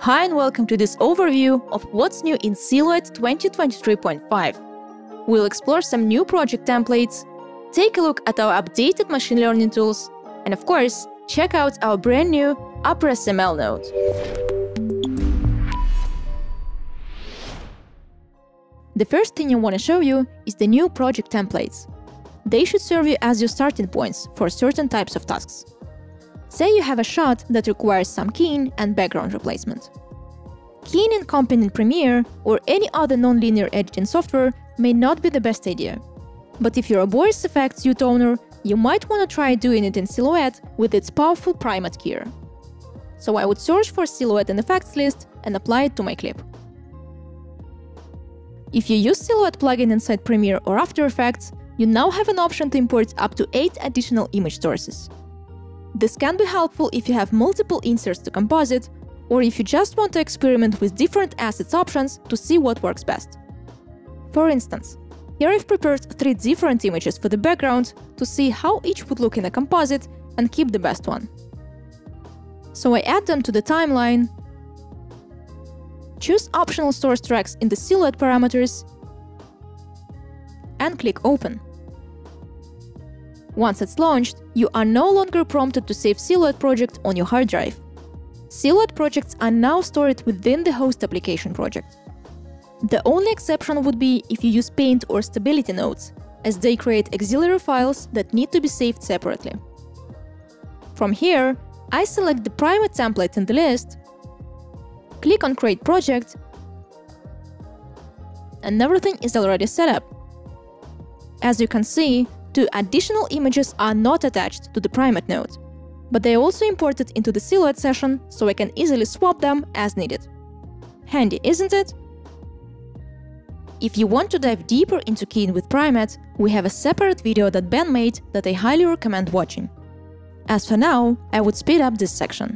Hi and welcome to this overview of what's new in Silhouette 2023.5. We'll explore some new project templates, take a look at our updated machine learning tools, and of course, check out our brand new UpperSML node. The first thing I want to show you is the new project templates. They should serve you as your starting points for certain types of tasks. Say you have a shot that requires some keying and background replacement. Keying and comping in Premiere or any other non-linear editing software may not be the best idea. But if you're a voice effects UT owner, you might want to try doing it in Silhouette with its powerful Primat keyer. So I would search for Silhouette in the effects list and apply it to my clip. If you use Silhouette plugin inside Premiere or After Effects, you now have an option to import up to 8 additional image sources. This can be helpful if you have multiple inserts to composite, or if you just want to experiment with different assets options to see what works best. For instance, here I've prepared 3 different images for the background to see how each would look in a composite and keep the best one. So I add them to the timeline, choose optional source tracks in the Silhouette parameters, and click Open. Once it's launched, you are no longer prompted to save Silhouette project on your hard drive. Silhouette projects are now stored within the host application project. The only exception would be if you use Paint or Stability nodes, as they create auxiliary files that need to be saved separately. From here, I select the Primat template in the list, click on Create Project, and everything is already set up. As you can see, 2 additional images are not attached to the Primat node, but they are also imported into the Silhouette session, so I can easily swap them as needed. Handy, isn't it? If you want to dive deeper into keying with Primat, we have a separate video that Ben made that I highly recommend watching. As for now, I would speed up this section.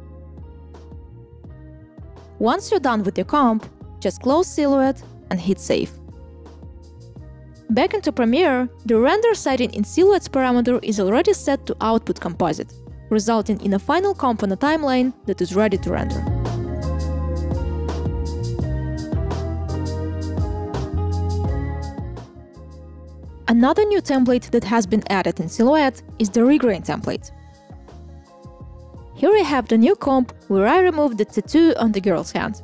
Once you're done with your comp, just close Silhouette and hit Save. Back into Premiere, the render setting in Silhouette's parameter is already set to output composite, resulting in a final comp on a timeline that is ready to render. Another new template that has been added in Silhouette is the regrain template. Here I have the new comp where I removed the tattoo on the girl's hand.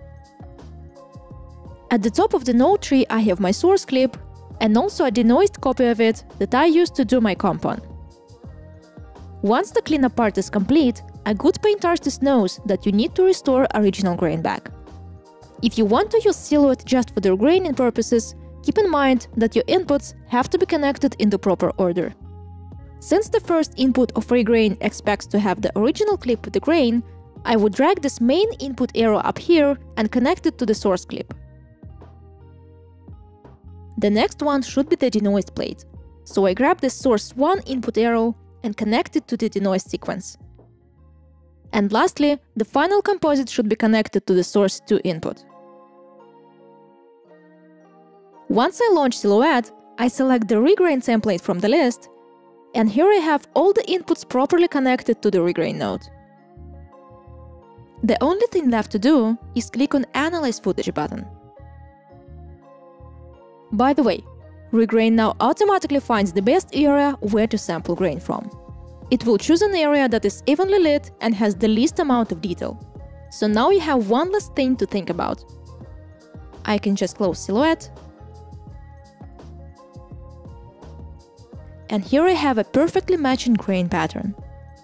At the top of the node tree I have my source clip and also a denoised copy of it that I used to do my comp on. Once the cleanup part is complete, a good paint artist knows that you need to restore original grain back. If you want to use Silhouette just for the graining purposes, keep in mind that your inputs have to be connected in the proper order. Since the first input of regrain expects to have the original clip with the grain, I would drag this main input arrow up here and connect it to the source clip. The next one should be the denoised plate, so I grab the source 1 input arrow and connect it to the denoised sequence. And lastly, the final composite should be connected to the source 2 input. Once I launch Silhouette, I select the regrain template from the list, and here I have all the inputs properly connected to the regrain node. The only thing left to do is click on Analyze Footage button. By the way, regrain now automatically finds the best area where to sample grain from. It will choose an area that is evenly lit and has the least amount of detail. So now you have one less thing to think about. I can just close Silhouette. And here I have a perfectly matching grain pattern.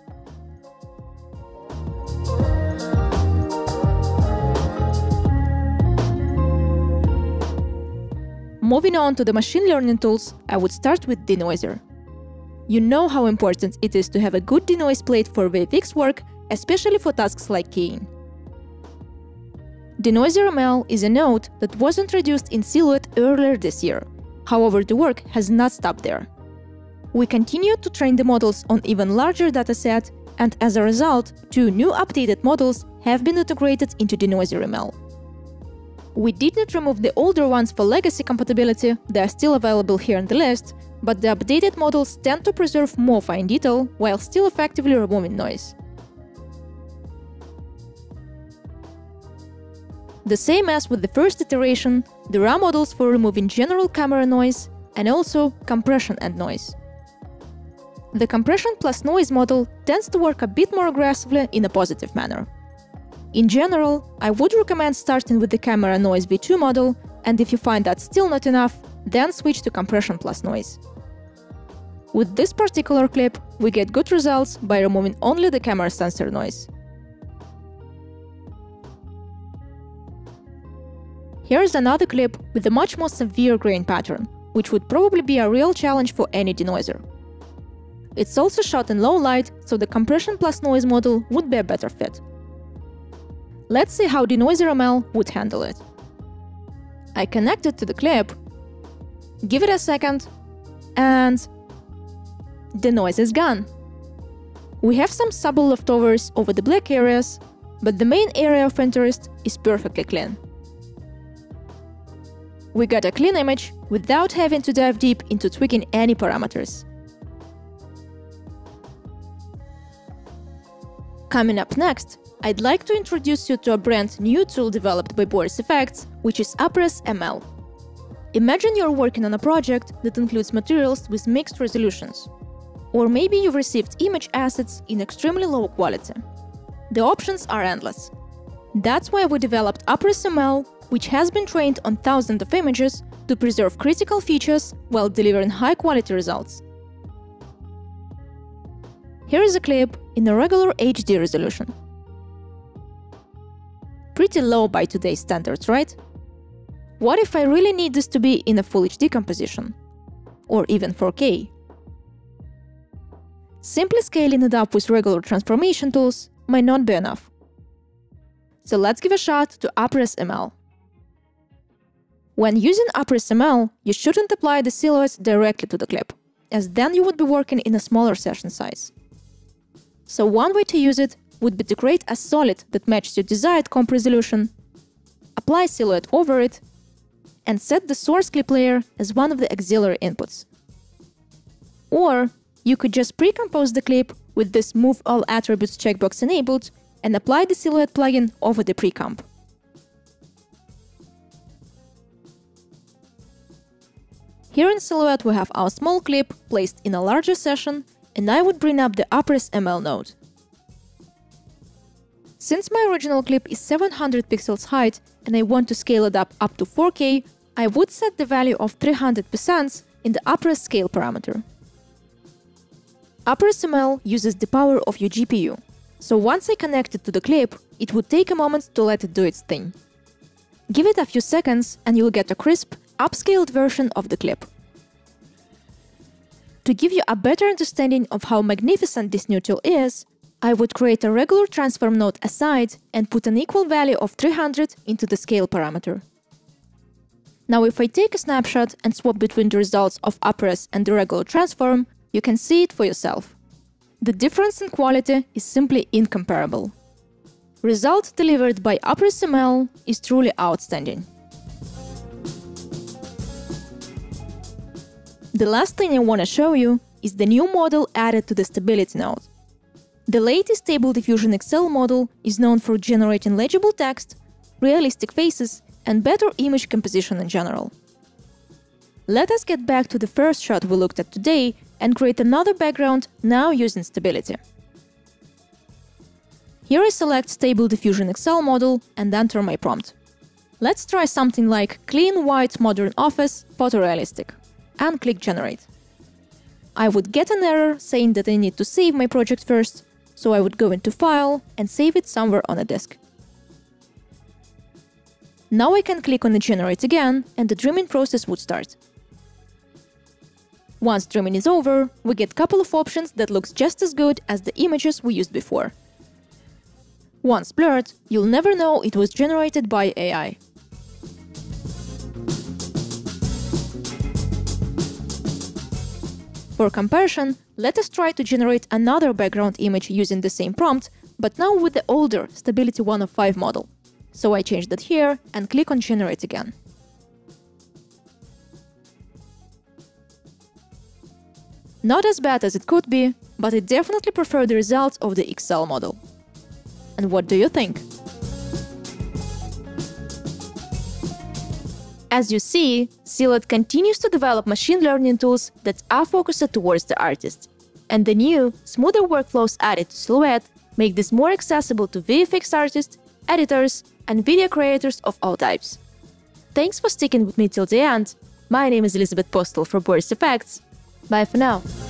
Moving on to the machine learning tools, I would start with Denoiser. You know how important it is to have a good denoise plate for VFX work, especially for tasks like keying. Denoiser ML is a node that was introduced in Silhouette earlier this year. However, the work has not stopped there. We continue to train the models on even larger dataset, and as a result, 2 new updated models have been integrated into Denoiser ML. We did not remove the older ones for legacy compatibility, they are still available here in the list, but the updated models tend to preserve more fine detail while still effectively removing noise. The same as with the first iteration, there are models for removing general camera noise and also compression and noise. The compression plus noise model tends to work a bit more aggressively in a positive manner. In general, I would recommend starting with the camera noise V2 model, and if you find that still not enough, then switch to compression plus noise. With this particular clip, we get good results by removing only the camera sensor noise. Here's another clip with a much more severe grain pattern, which would probably be a real challenge for any denoiser. It's also shot in low light, so the compression plus noise model would be a better fit. Let's see how Denoiser ML would handle it. I connect it to the clip, give it a second, and the noise is gone. We have some subtle leftovers over the black areas, but the main area of interest is perfectly clean. We got a clean image without having to dive deep into tweaking any parameters. Coming up next, I'd like to introduce you to a brand new tool developed by Boris FX, which is Apress ML. Imagine you're working on a project that includes materials with mixed resolutions. Or maybe you've received image assets in extremely low quality. The options are endless. That's why we developed Apress ML, which has been trained on thousands of images to preserve critical features while delivering high-quality results. Here is a clip in a regular HD resolution. Pretty low by today's standards, right? What if I really need this to be in a Full HD composition? Or even 4K? Simply scaling it up with regular transformation tools might not be enough. So let's give a shot to Apress ML. When using Apress ML, you shouldn't apply the silhouettes directly to the clip, as then you would be working in a smaller session size. So one way to use it would be to create a solid that matches your desired comp resolution, apply silhouette over it, and set the source clip layer as one of the auxiliary inputs. Or you could just pre-compose the clip with this Move All Attributes checkbox enabled and apply the silhouette plugin over the pre-comp. Here in Silhouette we have our small clip placed in a larger session, and I would bring up the Apress ML node. Since my original clip is 700 pixels height and I want to scale it up to 4K, I would set the value of 300% in the Apress scale parameter. Apress ML uses the power of your GPU, so once I connect it to the clip, it would take a moment to let it do its thing. Give it a few seconds and you'll get a crisp, upscaled version of the clip. To give you a better understanding of how magnificent this new tool is, I would create a regular transform node aside and put an equal value of 300 into the scale parameter. Now if I take a snapshot and swap between the results of Apress and the regular transform, you can see it for yourself. The difference in quality is simply incomparable. Result delivered by Apress ML is truly outstanding. The last thing I want to show you is the new model added to the stability node. The latest Stable Diffusion XL model is known for generating legible text, realistic faces, and better image composition in general. Let us get back to the first shot we looked at today and create another background now using stability. Here I select Stable Diffusion XL model and enter my prompt. Let's try something like clean white modern office photorealistic and click Generate. I would get an error saying that I need to save my project first, so I would go into File and save it somewhere on a disk. Now I can click on the Generate again and the dreaming process would start. Once dreaming is over, we get a couple of options that looks just as good as the images we used before. Once blurred, you'll never know it was generated by AI. For comparison, let us try to generate another background image using the same prompt, but now with the older Stability 105 model. So I change that here and click on Generate again. Not as bad as it could be, but I definitely prefer the results of the XL model. And what do you think? As you see, Silhouette continues to develop machine learning tools that are focused towards the artist. And the new, smoother workflows added to Silhouette make this more accessible to VFX artists, editors, and video creators of all types. Thanks for sticking with me till the end. My name is Elizabeth Postel for Boris Effects. Bye for now.